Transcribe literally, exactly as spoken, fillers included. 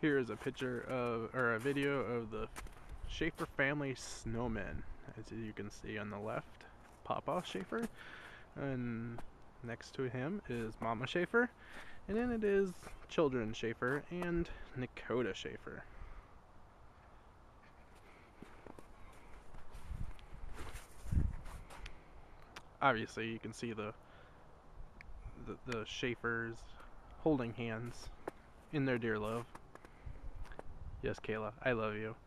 Here is a picture of, or a video of the Schaefer Family Snowmen. As you can see on the left, Papa Schaefer, and next to him is Mama Schaefer, and then it is children Schaefer and Dakota Schaefer. Obviously, you can see the the, the Schaefers holding hands in their dear love. Yes, Kayla, I love you.